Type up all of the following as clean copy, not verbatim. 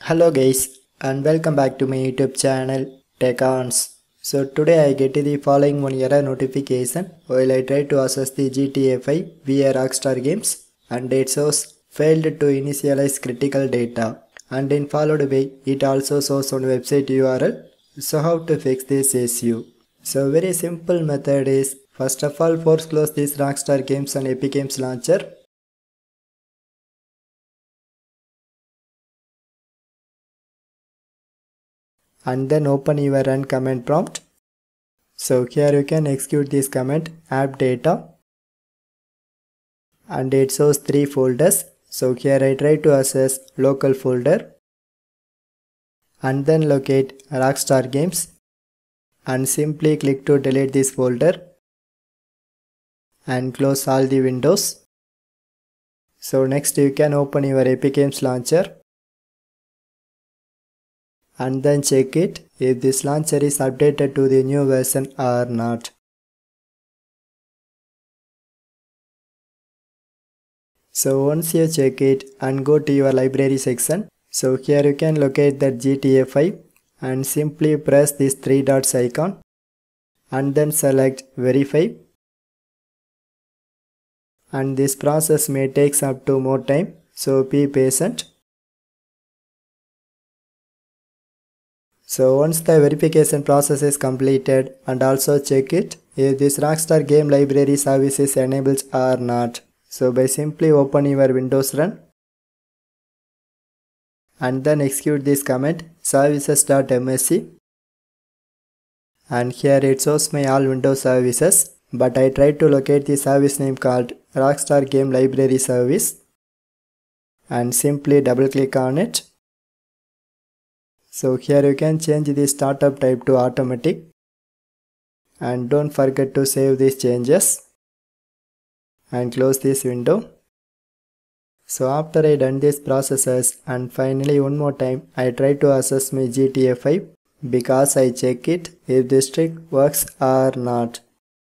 Hello guys and welcome back to my YouTube channel TechOns. So today I get the following one error notification while I try to access the GTA 5 via Rockstar Games, and it shows failed to initialize critical data, and then followed by it also shows on website URL. So how to fix this issue? So very simple method is, first of all, force close this Rockstar Games and Epic Games launcher. And then open your run command prompt. So here you can execute this command app data, and it shows 3 folders. So here I try to access local folder and then locate Rockstar Games and simply click to delete this folder and close all the windows. So next you can open your Epic Games launcher and then check it if this launcher is updated to the new version or not. So once you check it and go to your library section, so here you can locate that GTA 5 and simply press this 3 dots icon and then select verify, and this process may take up to more time, so be patient. So once the verification process is completed, and also check it if this Rockstar Game Library service is enabled or not. So by simply open your Windows run and then execute this command services.msc, and here it shows my all Windows services, but I tried to locate the service name called Rockstar Game Library Service and simply double click on it. So here you can change the startup type to automatic, and don't forget to save these changes and close this window. So after I done these processes, and finally one more time I try to access my GTA 5 because I check it if this trick works or not.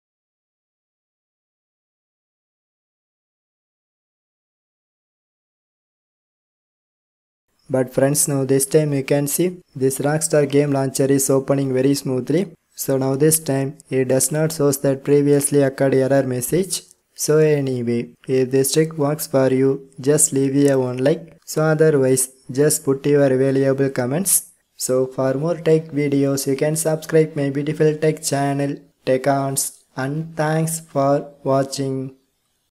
But friends, now this time you can see this Rockstar Game Launcher is opening very smoothly. So now this time it does not show that previously occurred error message. So anyway, if this trick works for you, just leave a one like. So otherwise, just put your valuable comments. So for more tech videos, you can subscribe my beautiful tech channel TechOns, and thanks for watching.